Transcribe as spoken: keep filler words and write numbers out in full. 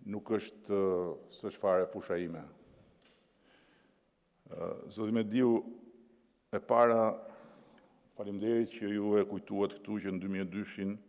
nuk është s'është fare fusha ime. Zoti Mediu, e para, faleminderit që ju e kujtuat këtu që në dy mijë e dy-shin